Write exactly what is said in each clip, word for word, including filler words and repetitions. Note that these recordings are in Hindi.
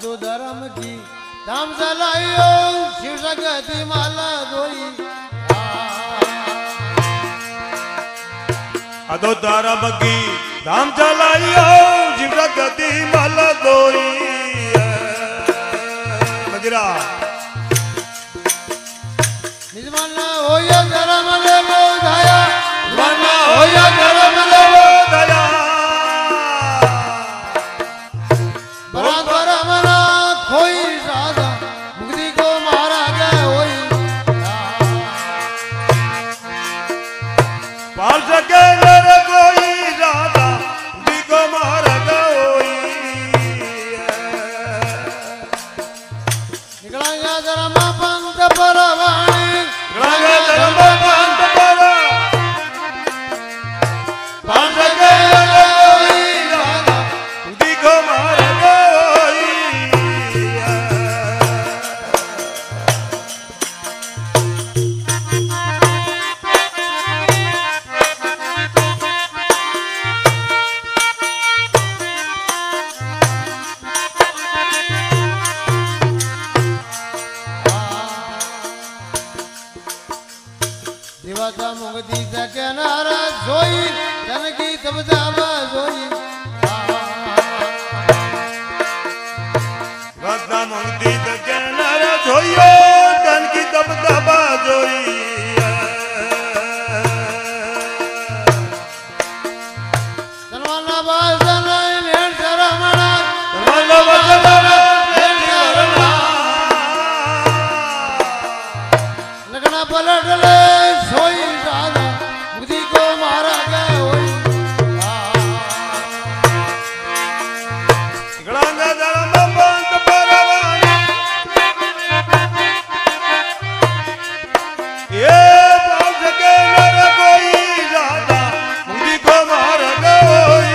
अदो धर्म की धाम चलाइयो शिव जगती माला धोई अदो धर्म की धाम चलाइयो शिव जगती माला धोई मजरा निजमाना होया धर्म ले वो धाया निजमाना होया धर्म ले वो धाया बराबर मना खोई राधा मुक्ति को मारा गया होई पाल सके नर कोई राधा मुक्ति को मारा गया होई निकला गया धर्म पंथ परवाणी निकला गया धर्म पंथ पर पाल सके नर कोई राधा मुक्ति को मारा गया होई दिवाता मुक्ति सके नारा जोई धन की तब जावा जोई राधा मुक्ति सके नर जोइयो धन की तब दबा जोई तनवाना बाजन लेन शरमणा तनवाना बाजन लेन शरमणा लगना पलट ले सोई राधा मुक्ति को मारा गया होई गड़ांगा धर्म पंथ परवानी ये पाल सके नर कोई राधा मुक्ति को मार गई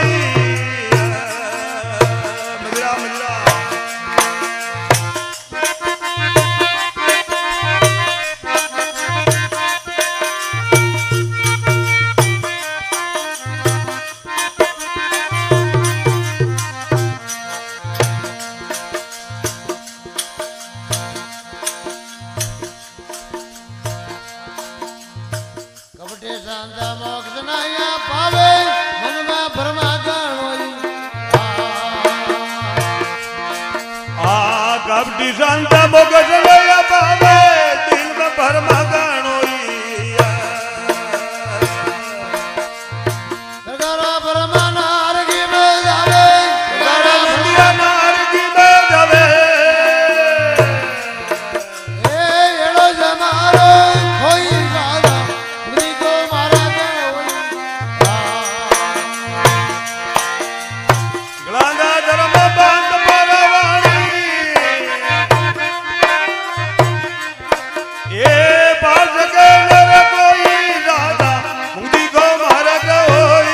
मजरा मजरा कपटे शांता मोक्ष नाया पावे मन में भरमा गण होई आ कपटी संत मोगस लया पावे दिल में भरमा गाणोई सरकारा भरमा नारगी में जावे गड़ा भलिया नारगी में जावे ए एड़ो जमारो खोई राधा मुक्ति को मारा गया होई गड़ांगा धर्म पंथ परवानी ये पाल सके नर कोई राधा मुक्ति को मार गई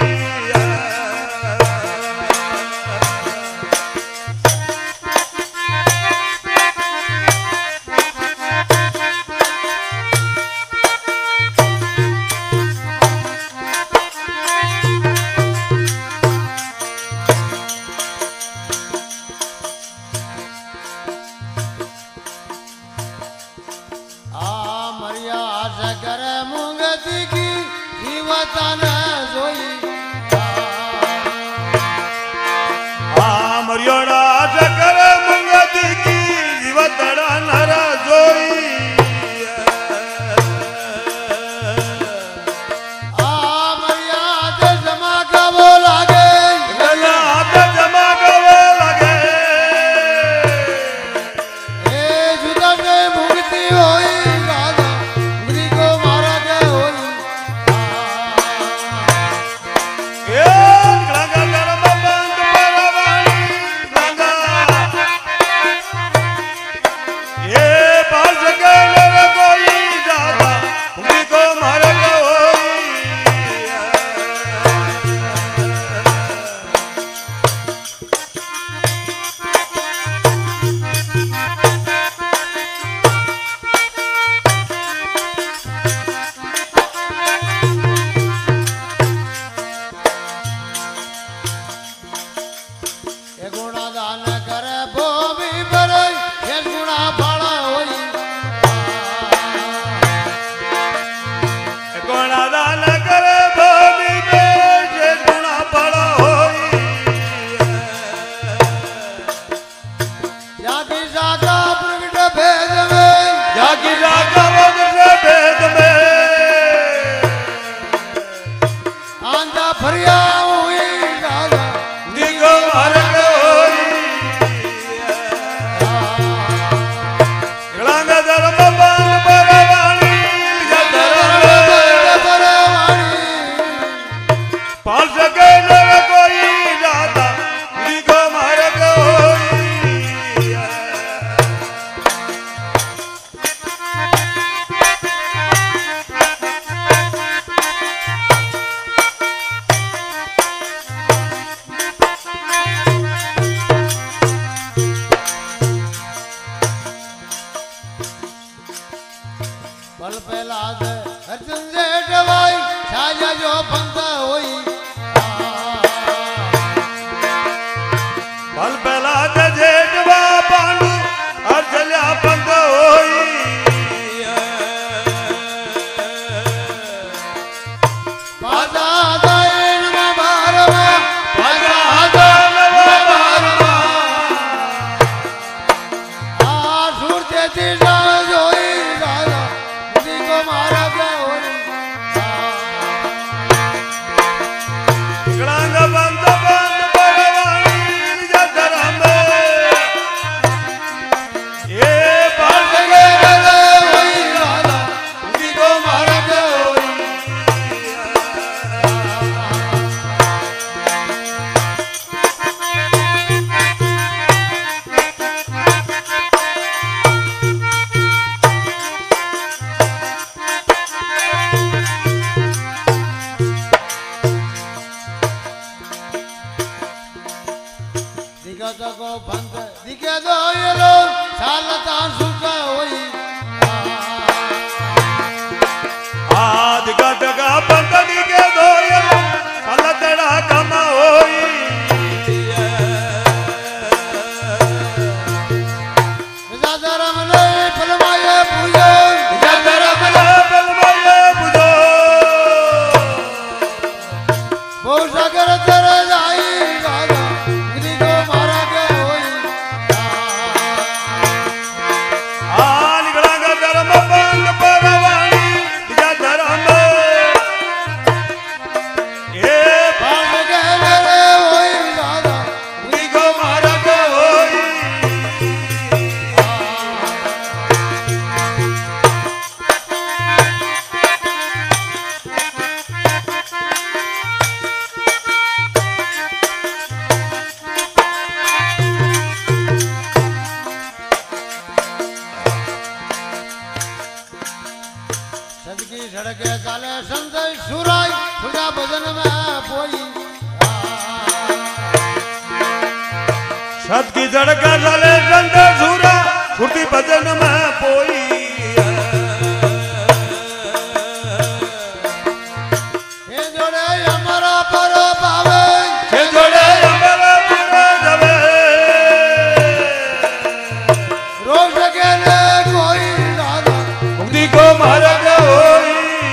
आ मरिया सकर मुंगती की जीवतन जोई आ मरियोड़ा चकर मुंगती की जीवतड़ा नर जोई आ मरिया दे जमा का वो लागे गला हाथ जमा गवे लगे ए जुदा से मुक्ति होई राधा मुक्ति को मारा गया होई ए गंगा धर्म पंथ परवानी दिगत को बंद दिखे दो ये लो सालता सुका होई आ दिगत का बंद दिखे दो ये लो सालतड़ा कमा होई धर्म ने फलमाए पूजो धर्म ने फलमाए पूजो बहुत सागर तेरे जाई राजा मुझी को मारा के होई आ निकला का धर्म बंद परवानी या धर्म ये बाल के मेरे होई राजा मुझी को मारा के होई सदकी सड़के चाले संजय सुराई खुदा भजन में पोई सत की जड़का चले संत सूरा छुट्टी भजन में पोई ये जोड़े हमारा पर पावे के जोड़े हमारा पूरा जवे रोज के ने कोई राजा मुक्ति को मार्ग होई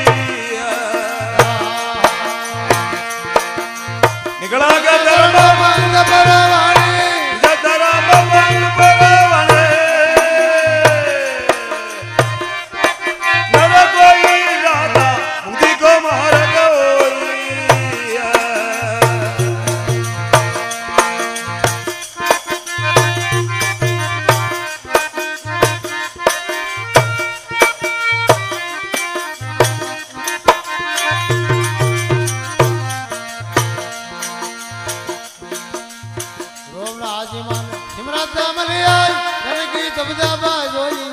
निकला का धर्म बंद परवानी धर्म बंद परवाने नर कोई राधा मुक्ति को मार्ग होई रोमना आजीमान सिमरत मलिया जन की तबदाबा जोई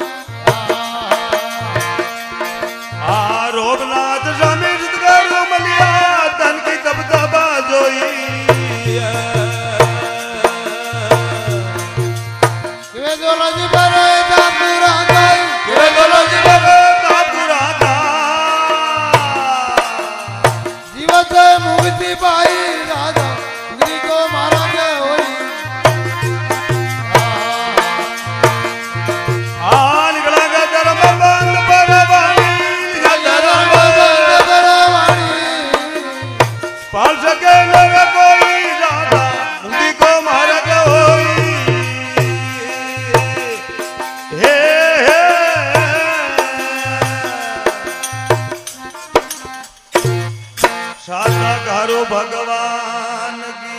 आ रोगनाथ स्वामी जितगारू मलिया तन की तबदा बाजोई किवे दोलज पर तापुरा गई के बोलो जी बाबा तापुरा का जीवत मुक्ति पाई राजा मुक्ति को मारा के होई आ निकला का धर्म बंद परवानी या धर्म बंद परवानी पाल सके नर कोई राधा मुक्ति को मार्ग होई हे हे साता घरो भगवान की